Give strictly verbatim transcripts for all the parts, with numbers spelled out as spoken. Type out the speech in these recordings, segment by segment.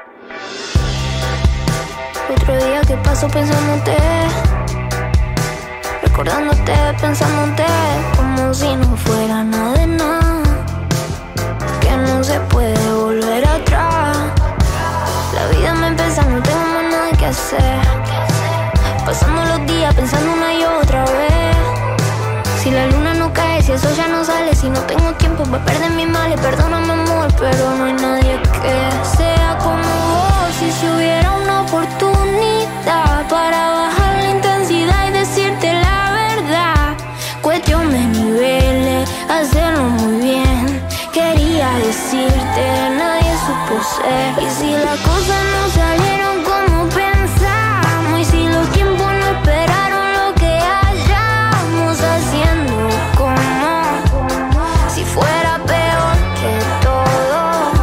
Otro día que paso pensándote, recordándote, pensándote, como si no fuera nada de nada, que no se puede volver atrás. La vida me pesa, no tengo más nada que hacer, pasando los días pensando una y otra vez. Si la luna no cae, si el sol ya no sale, si no tengo tiempo para perder mis males, perdóname amor, pero no hay nadie que sea como vos. Y si hubiera una oportunidad para bajar la intensidad y decirte la verdad, cuestión de niveles, hacerlo muy bien, quería decirte, nadie supo ser. Y si las cosas no salieron como pensamos, y si los tiempos no esperaron lo que hayamos haciendo, como si fuera peor que todo.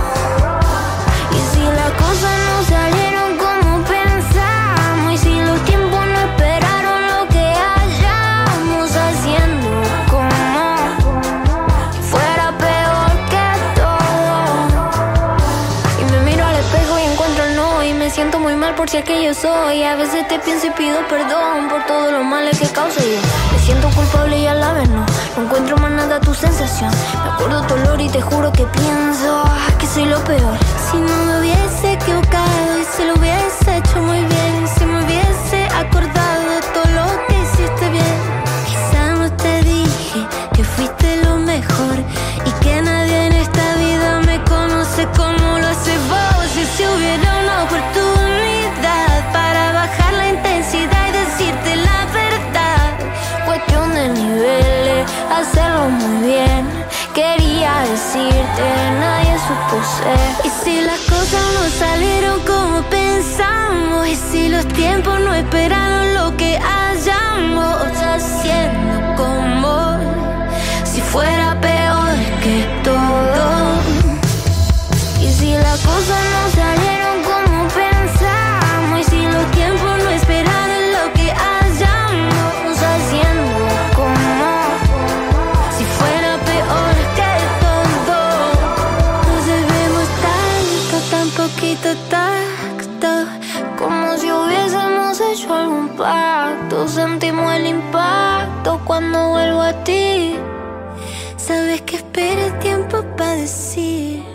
Y si las cosas no salieron como pensamos, y si los tiempos no esperaron lo que hayamos haciendo, como si fuera peor que todo. Y me miro al espejo y encuentro el no, y me siento muy mal por si aquello soy. A veces te pienso y pido perdón por todos los males que causo yo. Me siento culpable y a la vez no, no encuentro más nada tu sensación. Me acuerdo tu olor y te juro que pienso que soy lo peor. Si no me hubiese equivocado y si lo hubiese hecho muy bien, si me hubiese acordado de todo lo que hiciste bien, quizá no te dije que fuiste lo mejor y que nadie en esta vida me conoce como lo haces vos. Y si hubiera una oportunidad para bajar la intensidad y decirte la verdad, Cuestión de niveles, hacerlo muy bien, quería decirte, nadie supo ser. y si las cosas no salieron como pensamos, y si los tiempos no esperaron lo que hayamos haciendo, como si fuera peor que todo. Y si las cosas no salieron como pensamos, y si los tiempos no esperaron lo que hayamos haciendo, como si fuera peor que todo. Nos debemos tanto, tan poquito tacto, Como si hubiésemos hecho algún pacto, sentimos el impacto cuando vuelvo a ti. sabes que espera el tiempo para decir